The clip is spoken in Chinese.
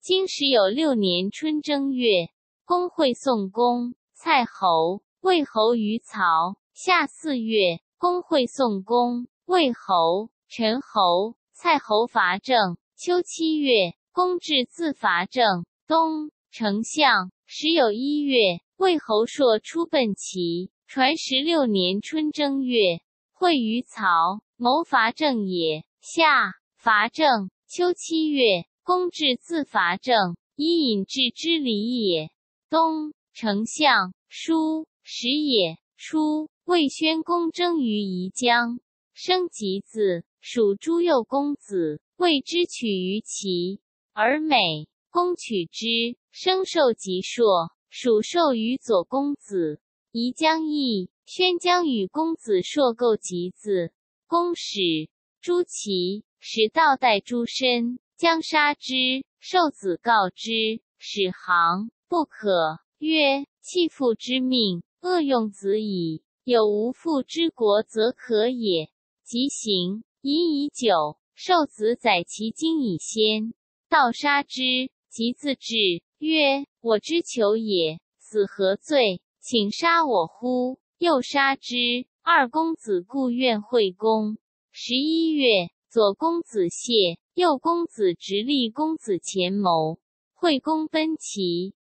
今时有6年春正月，公会宋公、蔡侯、魏侯于曹。夏4月，公会宋公、魏侯、陈侯、蔡侯伐郑。秋7月，公至自伐郑。冬，丞相。时有1月，魏侯朔出奔齐。传16年春正月，会于曹，谋伐郑也。夏，伐郑。秋7月，公至自伐郑，以引至之礼也。冬，丞相。叔，时也。初，魏宣公征于宜江，生吉子，属朱右公子，魏之取于齐，而美。公取之，生受吉硕，属受于左公子。宜江邑，宣将与公子硕构吉子。公使朱齐，使道带诸身，将杀之。受子告之，使行，不可，曰：弃父之命，恶用子矣。有无父之国则可也。即行，夷已久，受子载其精以先，道杀之。即自至，曰：我之求也，死何罪？请杀我乎？又杀之。二公子故愿惠公。11月，左公子谢，右公子直立公子前谋。惠公奔齐，